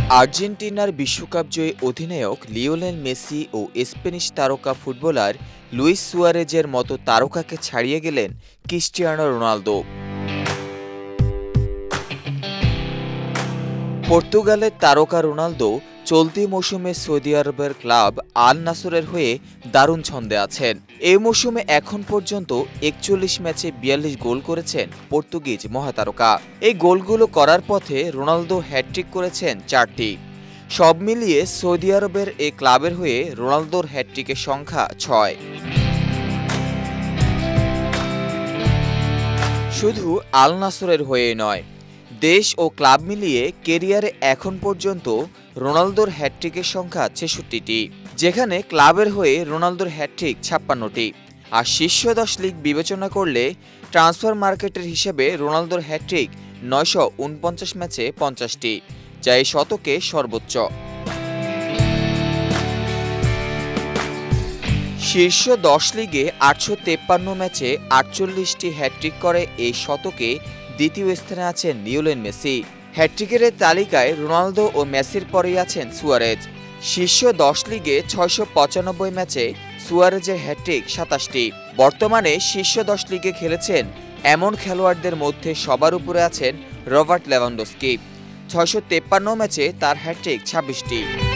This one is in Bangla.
আর্জেন্টিনার বিশ্বকাপ জয়ী অধিনায়ক লিওনেল মেসি ও স্প্যানিশ তারকা ফুটবলার লুইস সুয়ারেজের মতো তারকাকে ছাড়িয়ে গেলেন ক্রিস্টিয়ানো রোনালদো। পর্তুগালের তারকা রোনালদো চলতি মৌসুমে সৌদি আরবের ক্লাব আল নাসরের হয়ে দারুণ ছন্দে আছেন। এই মৌসুমে এখন পর্যন্ত ৪১ ম্যাচে ৪২ গোল করেছেন পর্তুগিজ মহাতারকা। এই গোলগুলো করার পথে রোনালদো হ্যাটট্রিক করেছেন ৪টি। সব মিলিয়ে সৌদি আরবের এই ক্লাবের হয়ে রোনালদোর হ্যাটট্রিকের সংখ্যা ৬। শুধু আল নাসরের হয়ে নয়, দেশ ও ক্লাব মিলিয়ে কেরিয়ারে এখন পর্যন্ত রোনালদোর হ্যাটট্রিকের সংখ্যা ৬৬টি, যেখানে ক্লাবের হয়ে রোনালদোর হ্যাটট্রিক ৫৬টি। আর শীর্ষ ১০ লিগ বিবেচনা করলে ট্রান্সফার মার্কেটের হিসেবে রোনালদোর হ্যাটট্রিক ৯৪৯ ম্যাচে ৫০টি, যা এই শতকে সর্বোচ্চ। শীর্ষ ১০ লিগে ৮৫৩ ম্যাচে ৪৮টি হ্যাটট্রিক করে এই শতকে দ্বিতীয় স্থানে আছেন লিওনেল মেসি। হ্যাটট্রিকের তালিকায় রোনালদো ও মেসির পরেই আছেন সুয়ারেজ। শীর্ষ ১০ লিগে ৬৯৫ ম্যাচে সুয়ারেজের হ্যাটট্রিক ২৭টি। বর্তমানে শীর্ষ ১০ লিগে খেলেছেন এমন খেলোয়াড়দের মধ্যে সবার উপরে আছেন রবার্ট লেভানডস্কি। ৬৫৩ ম্যাচে তার হ্যাটট্রিক ২৬টি।